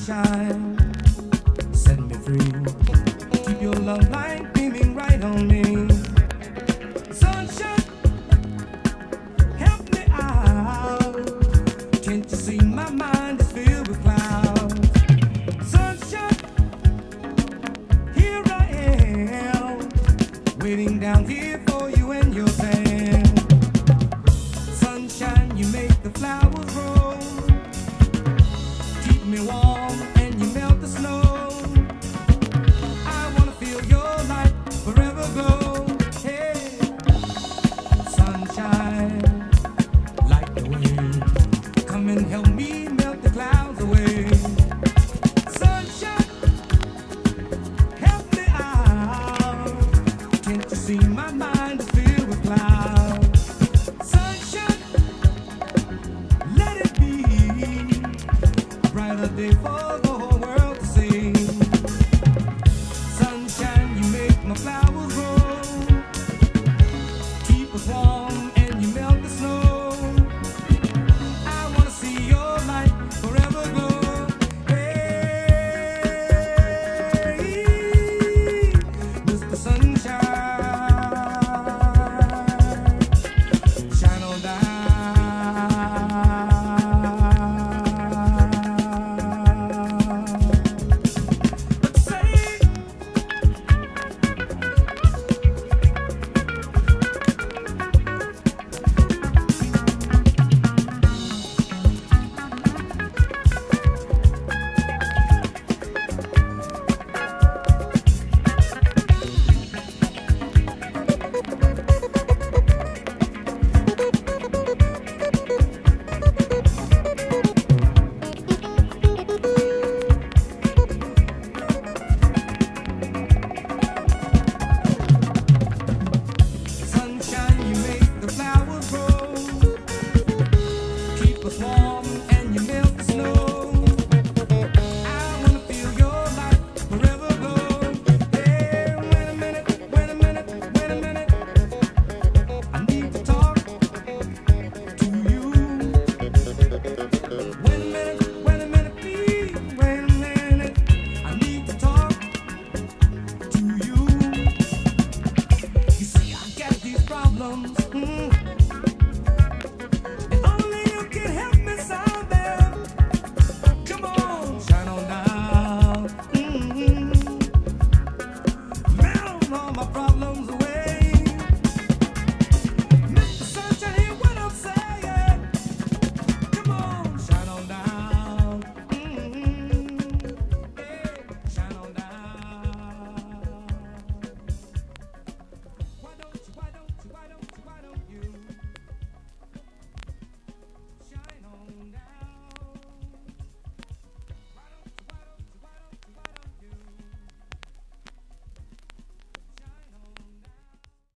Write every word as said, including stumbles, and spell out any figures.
sunshine, set me free. Keep your love light beaming right on me. Sunshine, help me out. Can't you see my mind is filled with clouds? Sunshine, here I am, waiting down here for you and your band. Sunshine, you make the flowers grow, keep me warm and you melt the snow. I wanna feel your light forever glow. Hey, sunshine, light the way, come and help me melt the clouds away. Sunshine, help me out. Can't you see my mind is filled with clouds? Sunshine, let it be a brighter day for